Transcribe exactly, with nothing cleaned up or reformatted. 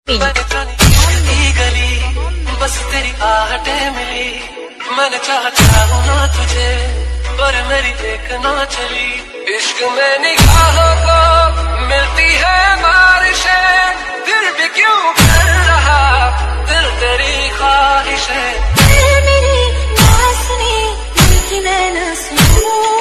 गली बस तेरी आहटें मिली, मैंने चाहा चाहूं ना तुझे पर मेरी एक ना चली। इश्क में निगाहों को मिलती है बारिशें, दिल भी क्यों कर रहा दिल तेरी ख्वाहिशें। मेरी बात सुनी दिल की मैं ना सुनूं।